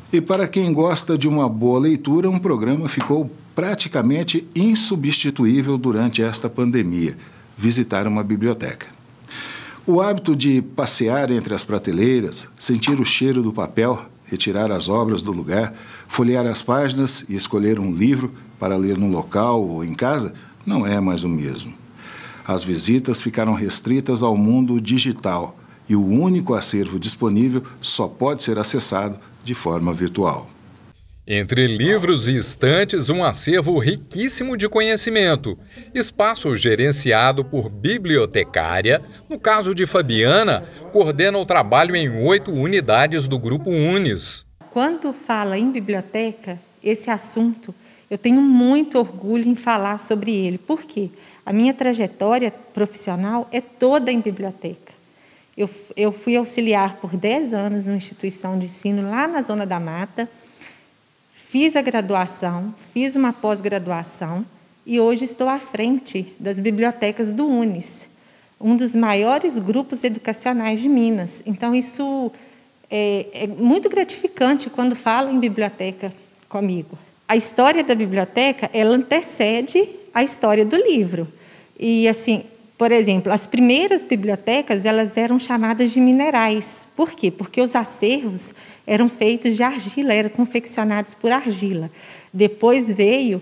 E para quem gosta de uma boa leitura, um programa ficou praticamente insubstituível durante esta pandemia: visitar uma biblioteca. O hábito de passear entre as prateleiras, sentir o cheiro do papel, retirar as obras do lugar, folhear as páginas e escolher um livro para ler no local ou em casa, não é mais o mesmo. As visitas ficaram restritas ao mundo digital e o único acervo disponível só pode ser acessado de forma virtual. Entre livros e estantes, um acervo riquíssimo de conhecimento. Espaço gerenciado por bibliotecária. No caso de Fabiana, coordena o trabalho em 8 unidades do Grupo Unis. Quando fala em biblioteca, esse assunto, eu tenho muito orgulho em falar sobre ele. Por quê? A minha trajetória profissional é toda em biblioteca. Eu fui auxiliar por 10 anos numa instituição de ensino lá na Zona da Mata. Fiz a graduação, fiz uma pós-graduação e hoje estou à frente das bibliotecas do Unis, um dos maiores grupos educacionais de Minas. Então, isso é muito gratificante quando falo em biblioteca comigo. A história da biblioteca, ela antecede a história do livro. E, assim, por exemplo, as primeiras bibliotecas, elas eram chamadas de minerais. Por quê? Porque os acervos eram feitos de argila, eram confeccionados por argila. Depois veio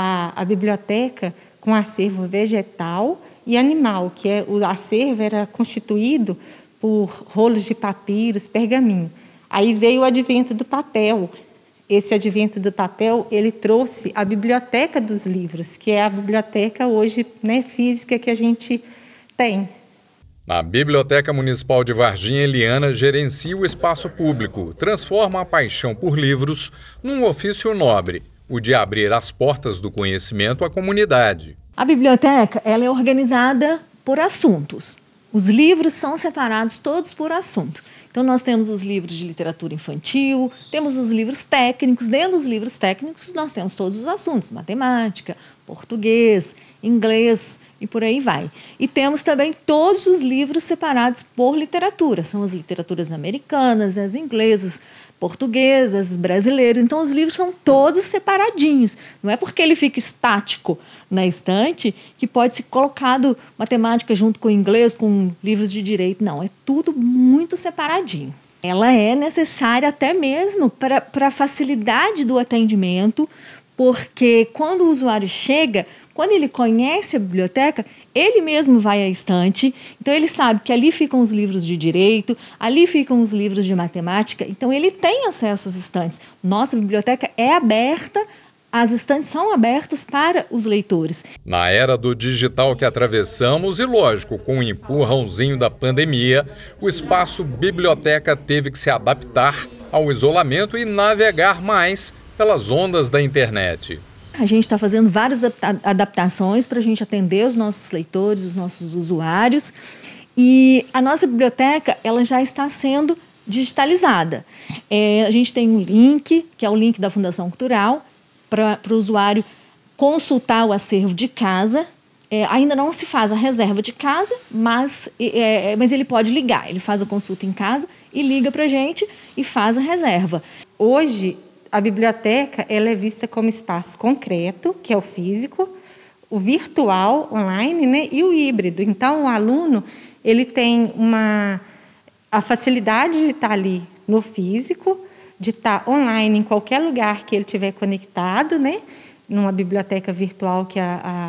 a biblioteca com acervo vegetal e animal, que o acervo era constituído por rolos de papiros, pergaminho. Aí veio o advento do papel. Esse advento do papel, ele trouxe a biblioteca dos livros, que é a biblioteca hoje, né, física que a gente tem. Na Biblioteca Municipal de Varginha, Eliana gerencia o espaço público, transforma a paixão por livros num ofício nobre, o de abrir as portas do conhecimento à comunidade. A biblioteca, ela é organizada por assuntos. Os livros são separados todos por assunto. Então, nós temos os livros de literatura infantil, temos os livros técnicos. Dentro dos livros técnicos, nós temos todos os assuntos: matemática, português, inglês e por aí vai. E temos também todos os livros separados por literatura. São as literaturas americanas, as inglesas, portuguesas, brasileiras. Então, os livros são todos separadinhos. Não é porque ele fica estático na estante que pode ser colocado matemática junto com inglês, com livros de direito. Não, é tudo muito separadinho. Ela é necessária até mesmo para a facilidade do atendimento, porque quando o usuário chega, quando ele conhece a biblioteca, ele mesmo vai à estante, então ele sabe que ali ficam os livros de direito, ali ficam os livros de matemática, então ele tem acesso às estantes. Nossa biblioteca é aberta, as estantes são abertas para os leitores. Na era do digital que atravessamos e, lógico, com o empurrãozinho da pandemia, o espaço biblioteca teve que se adaptar ao isolamento e navegar mais pelas ondas da internet. A gente está fazendo várias adaptações para a gente atender os nossos leitores, os nossos usuários. E a nossa biblioteca, ela já está sendo digitalizada. A gente tem um link, que é o link da Fundação Cultural, para o usuário consultar o acervo de casa. Ainda não se faz a reserva de casa, mas ele pode ligar. Ele faz a consulta em casa e liga para a gente e faz a reserva. Hoje, a biblioteca ela é vista como espaço concreto, que é o físico, o virtual, online, né, e o híbrido. Então, o aluno ele tem a facilidade de estar ali no físico, de estar online em qualquer lugar que ele estiver conectado, né, numa biblioteca virtual que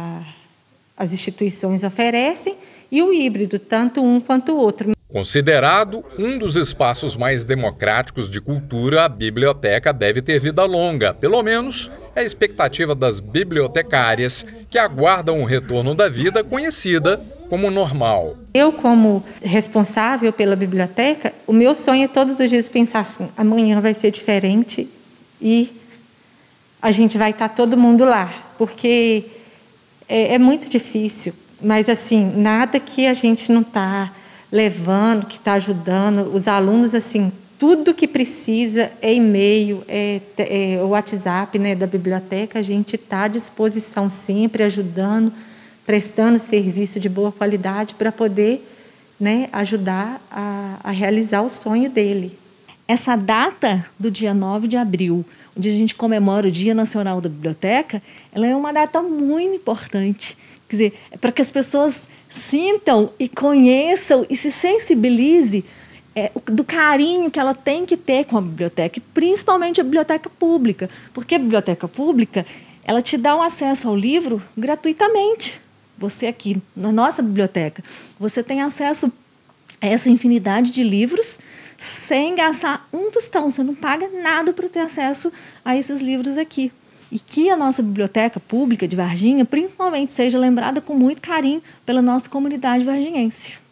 as instituições oferecem, e o híbrido, tanto um quanto o outro. Considerado um dos espaços mais democráticos de cultura, a biblioteca deve ter vida longa. Pelo menos é a expectativa das bibliotecárias, que aguardam o retorno da vida conhecida como normal. Eu, como responsável pela biblioteca, o meu sonho é todos os dias pensar assim: amanhã vai ser diferente e a gente vai estar todo mundo lá, porque é muito difícil, mas assim, nada que a gente não está levando, que está ajudando os alunos, assim, tudo que precisa é e-mail, é o WhatsApp, né, da biblioteca, a gente está à disposição sempre, ajudando, prestando serviço de boa qualidade para poder, né, ajudar a realizar o sonho dele. essa data do dia 9 de abril, onde a gente comemora o Dia Nacional da Biblioteca, ela é uma data muito importante. Quer dizer, para que as pessoas sintam e conheçam e se sensibilizem do carinho que ela tem que ter com a biblioteca, principalmente a biblioteca pública, porque a biblioteca pública ela te dá um acesso ao livro gratuitamente. Você aqui, na nossa biblioteca, você tem acesso a essa infinidade de livros sem gastar um tostão. Você não paga nada para ter acesso a esses livros aqui. E que a nossa biblioteca pública de Varginha, principalmente, seja lembrada com muito carinho pela nossa comunidade varginhense.